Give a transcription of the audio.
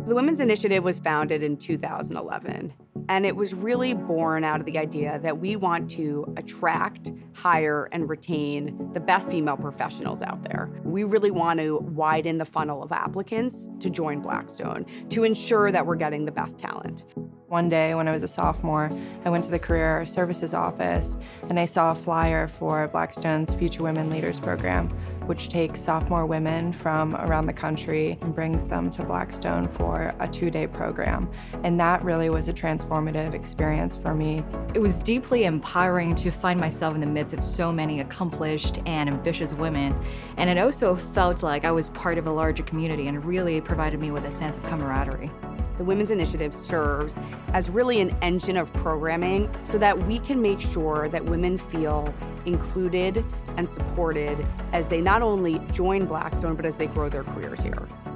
The Women's Initiative was founded in 2011, and it was really born out of the idea that we want to attract, hire, and retain the best female professionals out there. We really want to widen the funnel of applicants to join Blackstone to ensure that we're getting the best talent. One day when I was a sophomore, I went to the Career Services office and I saw a flyer for Blackstone's Future Women Leaders program, which takes sophomore women from around the country and brings them to Blackstone for a 2-day program. And that really was a transformative experience for me. It was deeply empowering to find myself in the midst of so many accomplished and ambitious women. And it also felt like I was part of a larger community and really provided me with a sense of camaraderie. The Women's Initiative serves as really an engine of programming so that we can make sure that women feel included and supported as they not only join Blackstone, but as they grow their careers here.